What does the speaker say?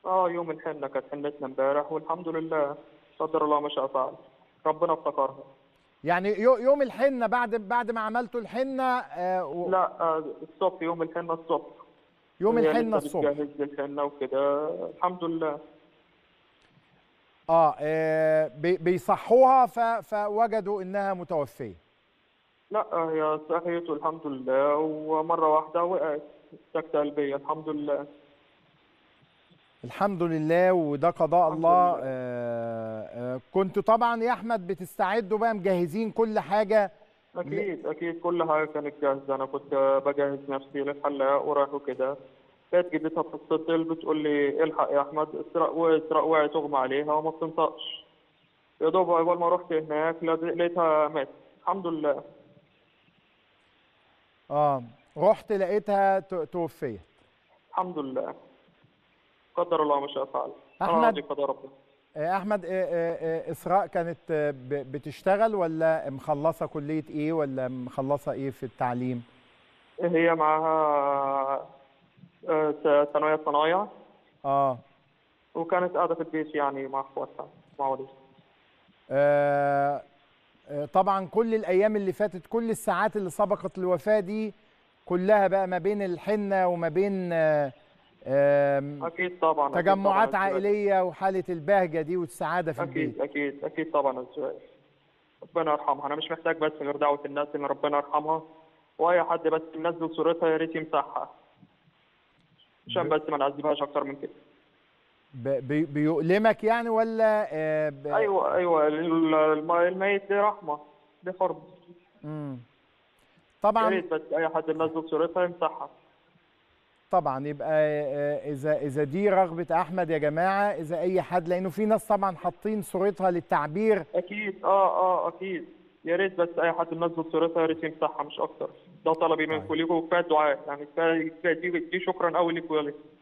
يوم الحنة كانت حنتنا امبارح، والحمد لله قدر الله ما شاء فعل. ربنا افتكرها. يعني يوم الحنه بعد ما عملتوا الحنه لا، الصبح، يوم الحنة الصبح. يوم هي الحنه لسه الصبح. بتجهز للحنة وكده. الحمد لله. بيصحوها فوجدوا انها متوفيه. لا، هي صحيت والحمد لله، ومرة واحدة وقعت سكتة قلبية. الحمد لله. الحمد لله، وده قضاء الحمد الله. لله. كنتوا طبعا يا احمد بتستعدوا بقى مجهزين كل حاجه. أكيد أكيد، كل حاجة كانت جاهزة. أنا كنت بجهز نفسي للحلاق ورايح وكده. كانت جدتها بتتصل بتقول لي الحق يا أحمد، إسراء وقعت أغمى عليها وما بتنطقش. يا دوب أول ما رحت هناك لقيتها ماتت. الحمد لله. اه رحت لقيتها توفيت. الحمد لله. قدر الله ما شاء فعل. أنا راضي احمد قدر ربنا. احمد اسراء كانت بتشتغل ولا مخلصه كليه ايه ولا مخلصه ايه في التعليم؟ هي معاها ثانوية صنايع. اه وكانت قاعدة في البيت يعني مع إخواتها، مع والدها. آه، طبعا كل الايام اللي فاتت، كل الساعات اللي سبقت الوفاه دي كلها بقى ما بين الحنه وما بين أكيد طبعا، أكيد طبعا تجمعات الزواج. عائليه وحاله البهجه دي والسعاده في البيت. أكيد أكيد أكيد طبعا الزواج. ربنا يرحمها. أنا مش محتاج بس غير دعوة الناس إن ربنا يرحمها. وأي حد بس ينزل صورتها يا ريت يمسحها، عشان ب- بس ما نعذبهاش أكتر من كده. بيؤلمك يعني ولا أيوه أيوه، الميت دي رحمة، دي حرب. مم. يا طبعا. ريت بس أي حد ينزل صورتها يمسحها. طبعا يبقى اذا دي رغبه احمد يا جماعه، اذا اي حد، لانه في ناس طبعا حاطين صورتها للتعبير. أكيد أكيد. يا ريت بس أي حد ينزل صورتها يا ريت يمسحها، مش أكتر. ده طلبي طيب منكم ليكوا، وكفاية دعاء يعني. كفاية دي شكرا أوي ليكوا يا ليكوا.